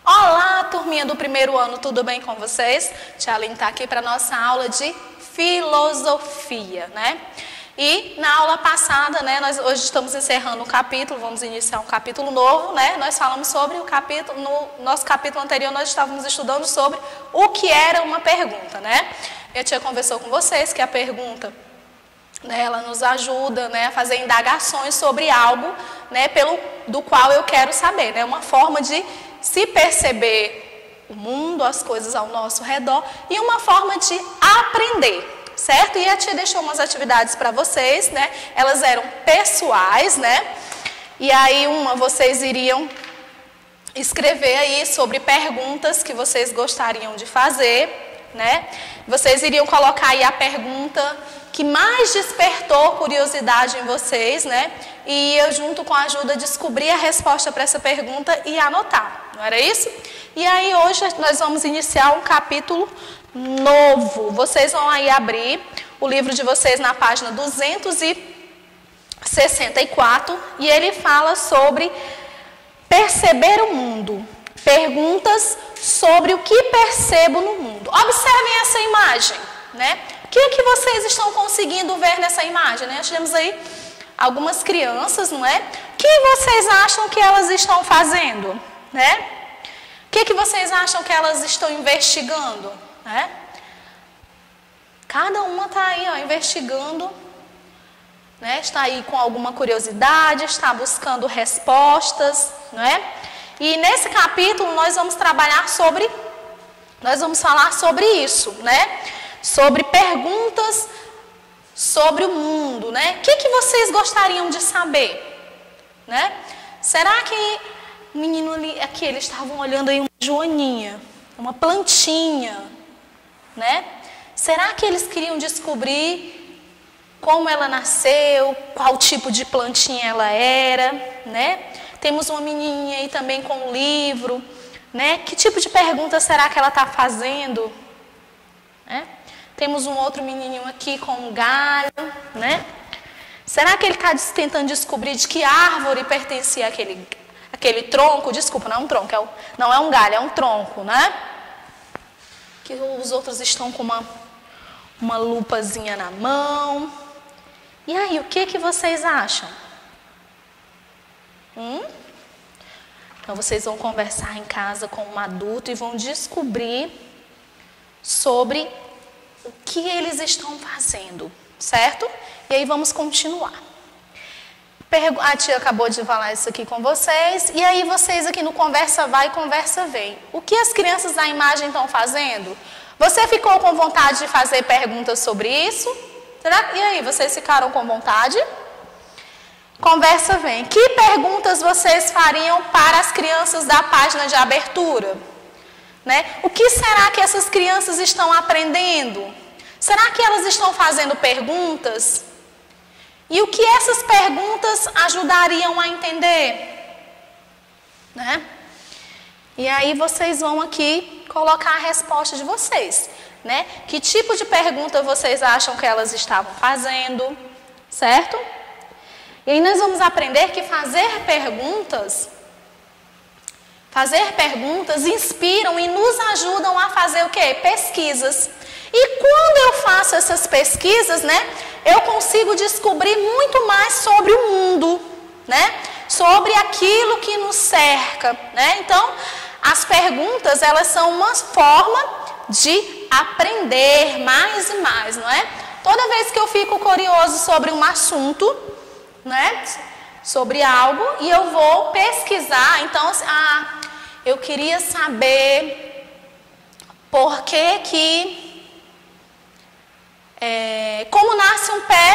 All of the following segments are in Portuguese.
Olá, turminha do primeiro ano, tudo bem com vocês? Tia Aline está aqui para a nossa aula de filosofia, né? E na aula passada, né, nós hoje estamos encerrando um capítulo, vamos iniciar um capítulo novo, né? Nós falamos sobre o capítulo, no nosso capítulo anterior nós estávamos estudando sobre o que era uma pergunta, né? Eu tinha conversado com vocês que a pergunta, né, ela nos ajuda, né, a fazer indagações sobre algo, né, do qual eu quero saber, né? Uma forma de se perceber o mundo, as coisas ao nosso redor e uma forma de aprender, certo? E a tia deixou umas atividades para vocês, né? Elas eram pessoais, né? E aí vocês iriam escrever aí sobre perguntas que vocês gostariam de fazer, né? Vocês iriam colocar aí a pergunta que mais despertou curiosidade em vocês, né? E eu, junto com a ajuda, descobrir a resposta para essa pergunta e anotar, não era isso? E aí hoje nós vamos iniciar um capítulo novo. Vocês vão aí abrir o livro de vocês na página 264 e ele fala sobre perceber o mundo. Perguntas sobre o que percebo no mundo. Observem essa imagem, né? O que vocês estão conseguindo ver nessa imagem, né? Nós temos aí algumas crianças, não é? O que vocês acham que elas estão fazendo, né? O que vocês acham que elas estão investigando, né? Cada uma está aí, ó, investigando, né? Está aí com alguma curiosidade, está buscando respostas, não é? E nesse capítulo nós vamos falar sobre isso, né? Sobre perguntas sobre o mundo, né? O que vocês gostariam de saber, né? Será que o menino ali, aqui, eles estavam olhando aí uma joaninha, uma plantinha, né? Será que eles queriam descobrir como ela nasceu, qual tipo de plantinha ela era, né? Temos uma menininha aí também com um livro, né? Que tipo de pergunta será que ela está fazendo, né? Temos um outro menininho aqui com um galho, né? Será que ele está tentando descobrir de que árvore pertencia aquele tronco? Desculpa, não é um tronco, não é um galho, é um tronco, né? Que os outros estão com uma lupazinha na mão. E aí, o que vocês acham? Então, vocês vão conversar em casa com um adulto e vão descobrir sobre o que eles estão fazendo, certo? E aí vamos continuar. A tia acabou de falar isso aqui com vocês. E aí vocês aqui no Conversa Vai, Conversa Vem. O que as crianças da imagem estão fazendo? Você ficou com vontade de fazer perguntas sobre isso? E aí, vocês ficaram com vontade? Conversa Vem. Que perguntas vocês fariam para as crianças da página de abertura? Né? O que será que essas crianças estão aprendendo? Será que elas estão fazendo perguntas? E o que essas perguntas ajudariam a entender? Né? E aí vocês vão aqui colocar a resposta de vocês, né? Que tipo de pergunta vocês acham que elas estavam fazendo, certo? E aí nós vamos aprender que fazer perguntas inspiram e nos ajudam a fazer o quê? Pesquisas. E quando eu faço essas pesquisas, né, eu consigo descobrir muito mais sobre o mundo, né? Sobre aquilo que nos cerca, né? Então, as perguntas, elas são uma forma de aprender mais e mais, não é? Toda vez que eu fico curioso sobre um assunto, né, sobre algo, e eu vou pesquisar, então, eu queria saber por que como nasce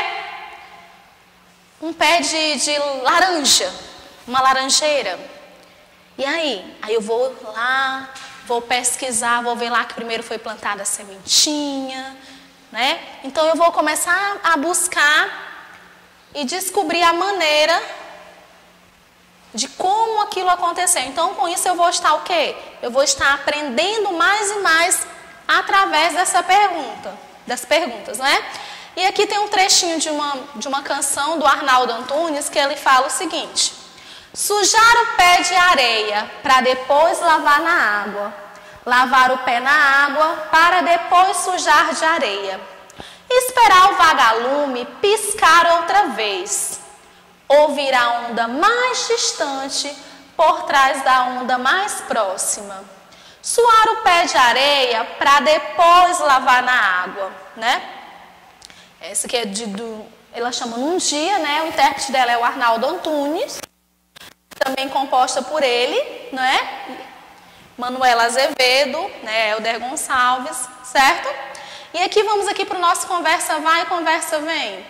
um pé de laranja, uma laranjeira. E aí eu vou lá, vou pesquisar, vou ver lá que primeiro foi plantada a sementinha, né? Então eu vou começar a buscar e descobrir a maneira de como aquilo aconteceu. Então, com isso eu vou estar o quê? Eu vou estar aprendendo mais e mais através das perguntas, né? E aqui tem um trechinho de uma canção do Arnaldo Antunes que ele fala o seguinte: Sujar o pé de areia para depois lavar na água. Lavar o pé na água para depois sujar de areia. Esperar o vagalume piscar outra vez. Ouvir a onda mais distante por trás da onda mais próxima. Suar o pé de areia para depois lavar na água, né? Essa aqui é ela chama Num Dia, né? O intérprete dela é o Arnaldo Antunes, também composta por ele, né? Manuela Azevedo, né? Helder Gonçalves, certo? E aqui vamos aqui para o nosso conversa vai, conversa vem.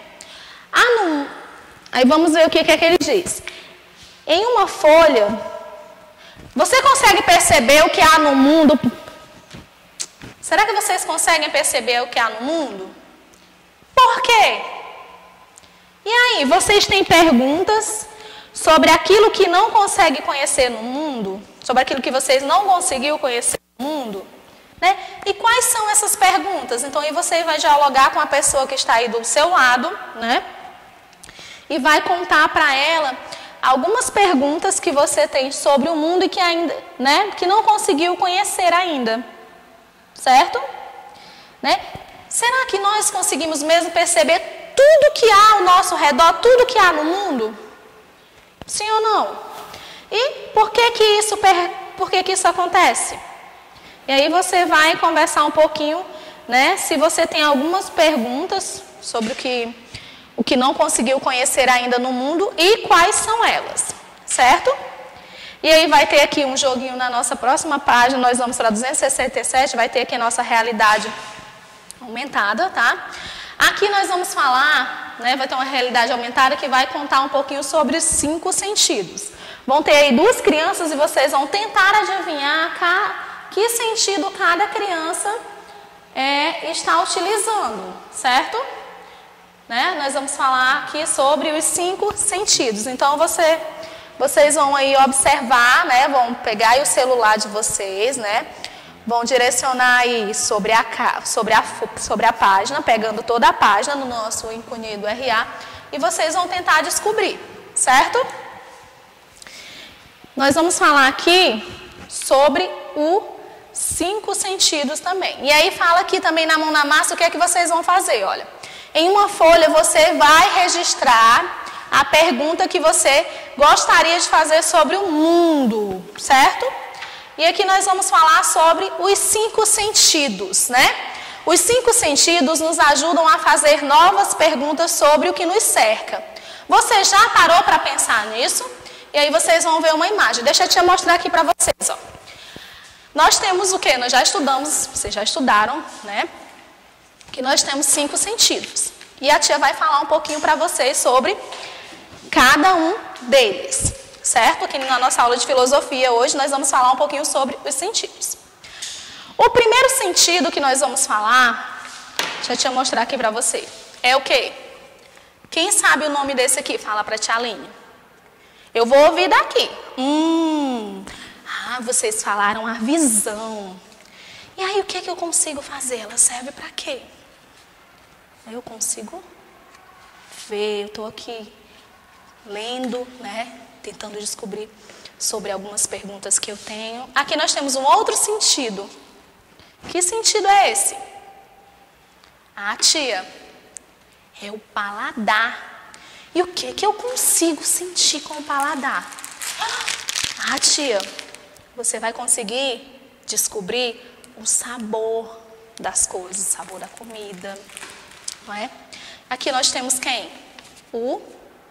Aí vamos ver o que é que ele diz. Em uma folha, você consegue perceber o que há no mundo? Será que vocês conseguem perceber o que há no mundo? Por quê? E aí, vocês têm perguntas sobre aquilo que não consegue conhecer no mundo? Sobre aquilo que vocês não conseguiu conhecer no mundo? Né? E quais são essas perguntas? Então, aí você vai dialogar com a pessoa que está aí do seu lado, né? E vai contar para ela algumas perguntas que você tem sobre o mundo e que ainda, né, que não conseguiu conhecer ainda, certo? Né? Será que nós conseguimos mesmo perceber tudo que há ao nosso redor, tudo que há no mundo? Sim ou não? E por que isso acontece? E aí você vai conversar um pouquinho, né, se você tem algumas perguntas sobre o que não conseguiu conhecer ainda no mundo e quais são elas, certo? E aí vai ter aqui um joguinho na nossa próxima página, nós vamos para 267, vai ter aqui a nossa realidade aumentada, tá? Aqui nós vamos falar, né, vai ter uma realidade aumentada que vai contar um pouquinho sobre os 5 sentidos. Vão ter aí 2 crianças e vocês vão tentar adivinhar que sentido cada criança está utilizando, certo? Né? Nós vamos falar aqui sobre os 5 sentidos. Então, vocês vão aí observar, né? Vão pegar aí o celular de vocês, né? Vão direcionar aí sobre a página, pegando toda a página no nosso ícone do RA, e vocês vão tentar descobrir, certo? Nós vamos falar aqui sobre os 5 sentidos também. E aí fala aqui também na mão na massa o que é que vocês vão fazer, olha. Em uma folha você vai registrar a pergunta que você gostaria de fazer sobre o mundo, certo? E aqui nós vamos falar sobre os 5 sentidos, né? Os 5 sentidos nos ajudam a fazer novas perguntas sobre o que nos cerca. Você já parou para pensar nisso? E aí vocês vão ver uma imagem. Deixa eu te mostrar aqui para vocês, ó. Nós temos o quê? Nós já estudamos, vocês já estudaram, né? Que nós temos 5 sentidos. E a tia vai falar um pouquinho para vocês sobre cada um deles, certo? Aqui na nossa aula de filosofia hoje nós vamos falar um pouquinho sobre os sentidos. O primeiro sentido que nós vamos falar, deixa eu te mostrar aqui para você, é o quê? Quem sabe o nome desse aqui? Fala para a tia Aline. Eu vou ouvir daqui. Vocês falaram a visão. E aí o que é que eu consigo fazer? Ela serve para quê? Eu consigo ver, eu estou aqui lendo, né, tentando descobrir sobre algumas perguntas que eu tenho. Aqui nós temos um outro sentido. Que sentido é esse? Tia, é o paladar. E o que eu consigo sentir com o paladar? Tia, você vai conseguir descobrir o sabor das coisas, o sabor da comida. Não é? Aqui nós temos quem? O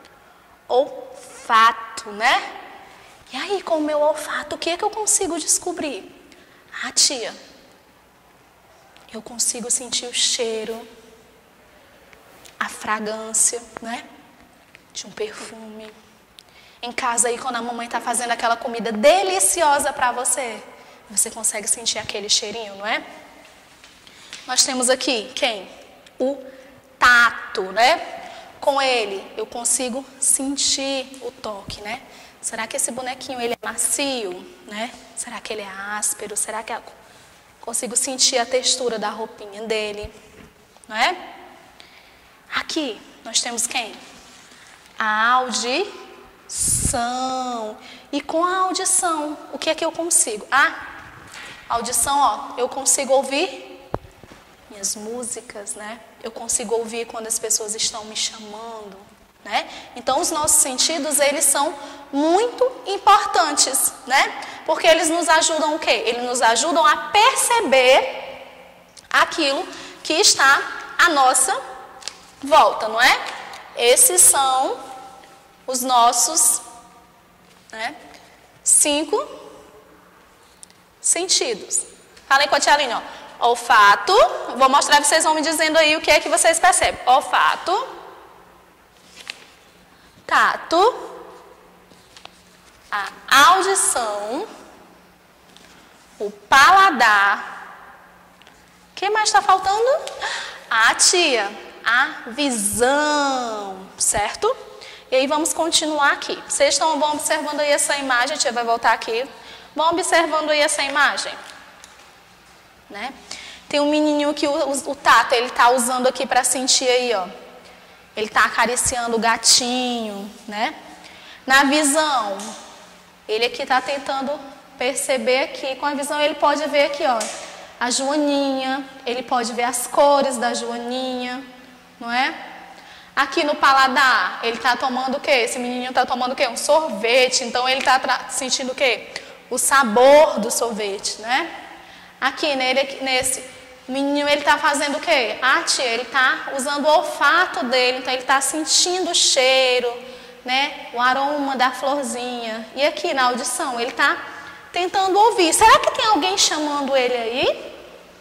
olfato, né? E aí, com o meu olfato, o que é que eu consigo descobrir? Tia, eu consigo sentir o cheiro, a fragrância, né? De um perfume. Em casa aí, quando a mamãe está fazendo aquela comida deliciosa para você, você consegue sentir aquele cheirinho, não é? Nós temos aqui quem? O tato, né? Com ele eu consigo sentir o toque, né? Será que esse bonequinho ele é macio, né? Será que ele é áspero? Será que eu consigo sentir a textura da roupinha dele, não é? Aqui nós temos quem? A audição. E com a audição, o que é que eu consigo? A audição, ó, eu consigo ouvir minhas músicas, né? Eu consigo ouvir quando as pessoas estão me chamando, né? Então, os nossos sentidos, eles são muito importantes, né? Porque eles nos ajudam o quê? Eles nos ajudam a perceber aquilo que está à nossa volta, não é? Esses são os nossos, né, 5 sentidos. Falem com a tia Aline, ó. Olfato, vou mostrar, vocês vão me dizendo aí o que é que vocês percebem. Olfato, tato, a audição, o paladar. O que mais está faltando? A visão, certo? E aí vamos continuar aqui. Vocês vão observando aí essa imagem, a tia vai voltar aqui. Vão observando aí essa imagem, né? Tem um menininho que o tato, ele tá usando aqui para sentir aí, ó. Ele tá acariciando o gatinho, né? Na visão, ele aqui tá tentando perceber aqui. Com a visão ele pode ver aqui, ó, a joaninha. Ele pode ver as cores da joaninha, não é? Aqui no paladar, ele tá tomando o quê? Esse menininho tá tomando o quê? Um sorvete. Então ele tá sentindo o quê? O sabor do sorvete, né? Aqui, nesse menino, ele está fazendo o quê? Ele está usando o olfato dele, então ele está sentindo o cheiro, né? O aroma da florzinha. E aqui na audição, ele está tentando ouvir. Será que tem alguém chamando ele aí?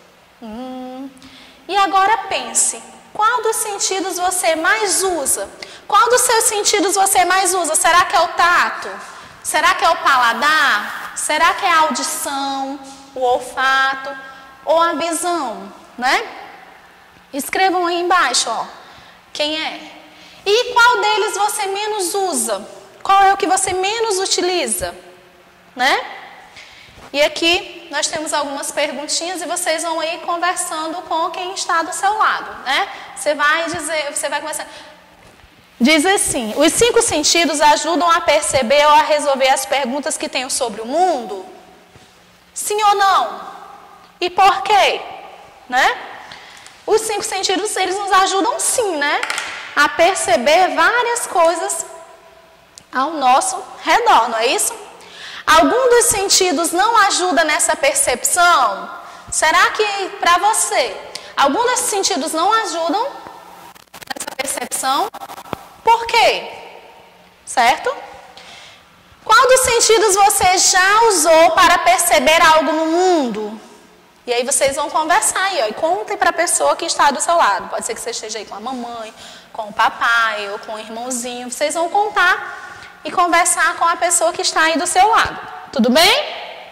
E agora pense, qual dos sentidos você mais usa? Qual dos seus sentidos você mais usa? Será que é o tato? Será que é o paladar? Será que é a audição, o olfato ou a visão, né? Escrevam aí embaixo, ó, quem é. E qual deles você menos usa? Qual é o que você menos utiliza, né? E aqui nós temos algumas perguntinhas e vocês vão aí conversando com quem está do seu lado, né? Você vai conversar. Diz assim, os 5 sentidos ajudam a perceber ou a resolver as perguntas que tenho sobre o mundo? Sim ou não? E por quê? Né? Os 5 sentidos, eles nos ajudam sim, né? A perceber várias coisas ao nosso redor, não é isso? Algum dos sentidos não ajuda nessa percepção? Será que para você, algum desses sentidos não ajudam nessa percepção? Por quê? Certo? Qual dos sentidos você já usou para perceber algo no mundo? E aí vocês vão conversar aí, ó, e contem para a pessoa que está do seu lado. Pode ser que você esteja aí com a mamãe, com o papai ou com o irmãozinho. Vocês vão contar e conversar com a pessoa que está aí do seu lado. Tudo bem?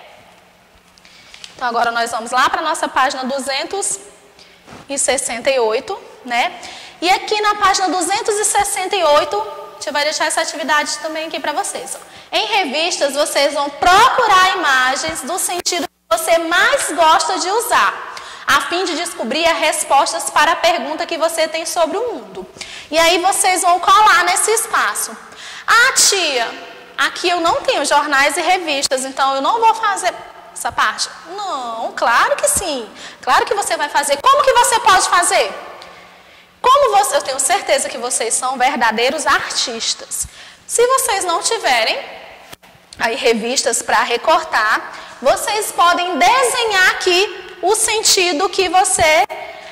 Então agora nós vamos lá para a nossa página 268, né? E aqui na página 268, a gente vai deixar essa atividade também aqui para vocês. Em revistas, vocês vão procurar imagens do sentido que você mais gosta de usar, a fim de descobrir as respostas para a pergunta que você tem sobre o mundo. E aí vocês vão colar nesse espaço. Ah, tia, aqui eu não tenho jornais e revistas, então eu não vou fazer essa parte. Não, claro que sim. Claro que você vai fazer. Como que você pode fazer? Eu tenho certeza que vocês são verdadeiros artistas. Se vocês não tiverem aí revistas para recortar, vocês podem desenhar aqui o sentido que você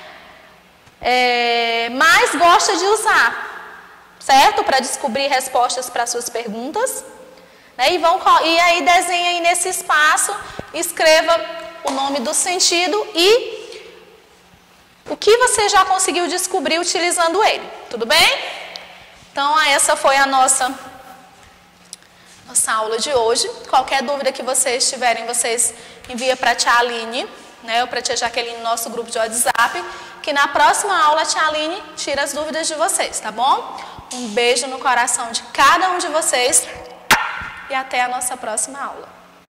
mais gosta de usar, certo? Para descobrir respostas para suas perguntas. Né? E aí desenha aí nesse espaço, escreva o nome do sentido e o que você já conseguiu descobrir utilizando ele. Tudo bem? Então, essa foi a nossa aula de hoje. Qualquer dúvida que vocês tiverem, vocês enviam para a tia Aline, né, ou para a tia Jaqueline no nosso grupo de WhatsApp, que na próxima aula a tia Aline tira as dúvidas de vocês, tá bom? Um beijo no coração de cada um de vocês e até a nossa próxima aula.